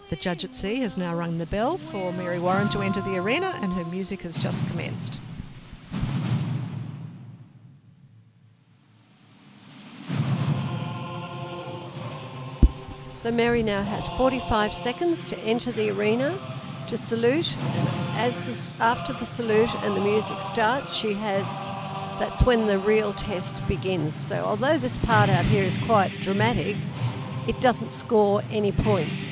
The judge at sea has now rung the bell for Mary Warren to enter the arena, and her music has just commenced. So Mary now has 45 seconds to enter the arena to salute. After the salute and the music starts, that's when the real test begins. So although this part out here is quite dramatic, it doesn't score any points.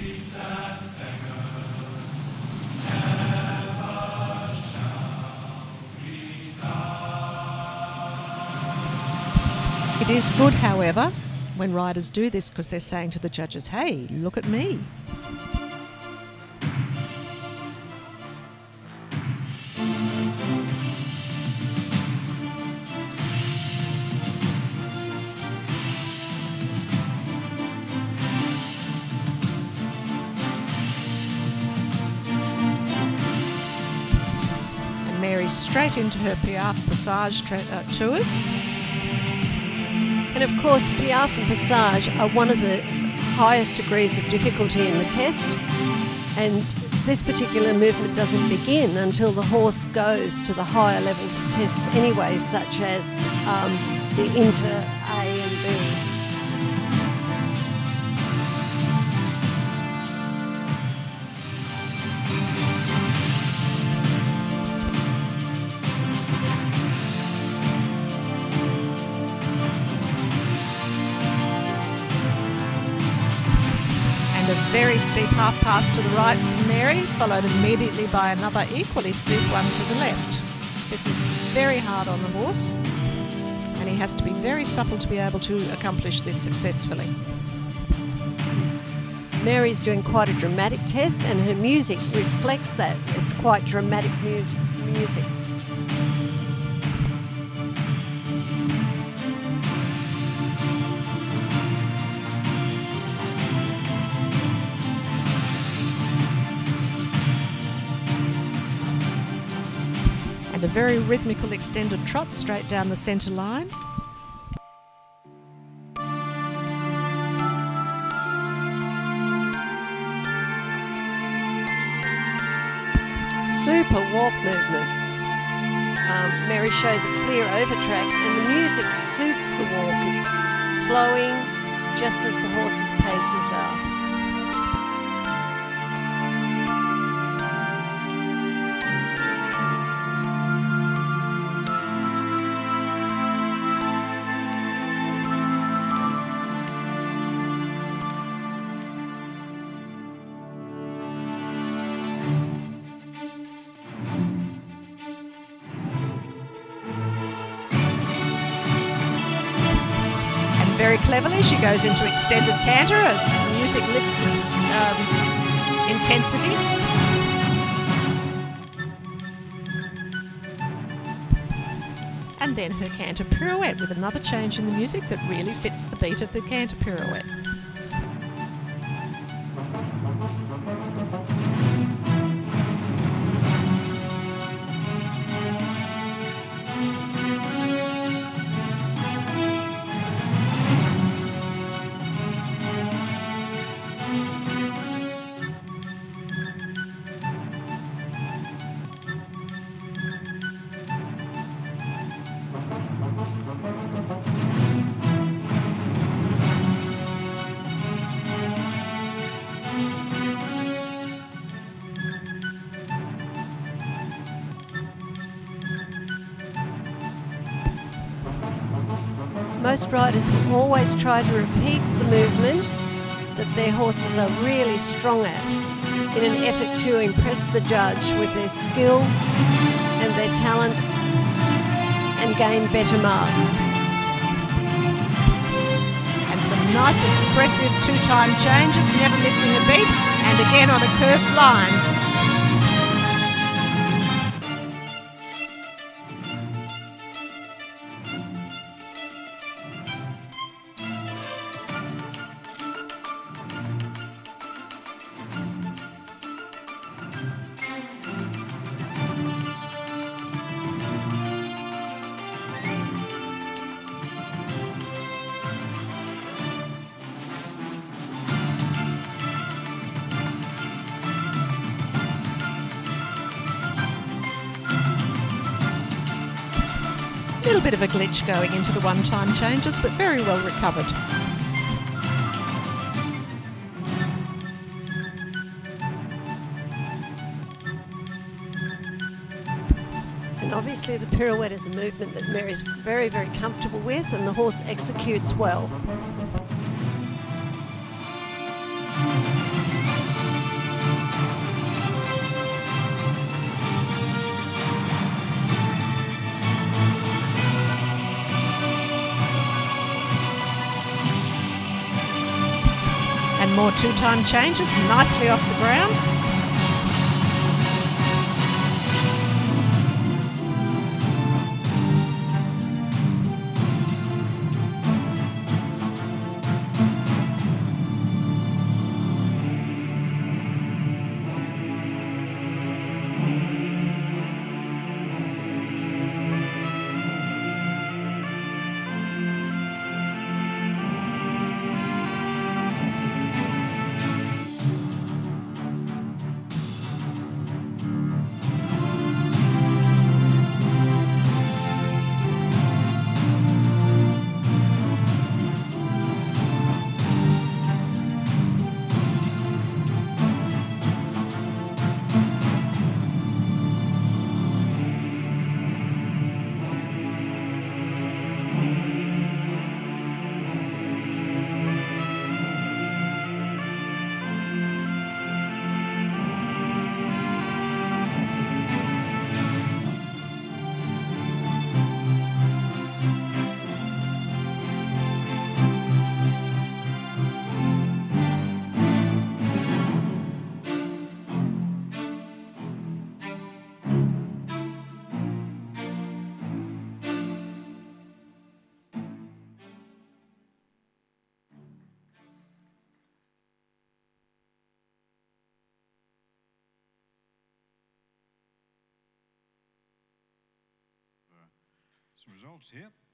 It is good, however, when riders do this, because they're saying to the judges, hey, look at me. And Mary's straight into her Piaffe Passage tours. And of course, Piaffe and Passage are one of the highest degrees of difficulty in the test, and this particular movement doesn't begin until the horse goes to the higher levels of tests anyway, such as the inter A and B. A very steep half pass to the right from Mary, followed immediately by another equally steep one to the left. This is very hard on the horse, and he has to be very supple to be able to accomplish this successfully. Mary's doing quite a dramatic test, and her music reflects that. It's quite dramatic music. And a very rhythmical extended trot straight down the centre line. Super walk movement. Mary shows a clear overtrack, and the music suits the walk. It's flowing just as the horse's paces are. Very cleverly, she goes into extended canter as the music lifts its intensity. And then her canter pirouette with another change in the music that really fits the beat of the canter pirouette. Most riders will always try to repeat the movement that their horses are really strong at in an effort to impress the judge with their skill and their talent and gain better marks. And some nice expressive two-time changes, never missing a beat, and again on a curved line. little bit of a glitch going into the one-time changes, but very well recovered. And obviously the pirouette is a movement that Mary's very, very comfortable with, and the horse executes well. And more two-time changes, nicely off the ground. Some results here.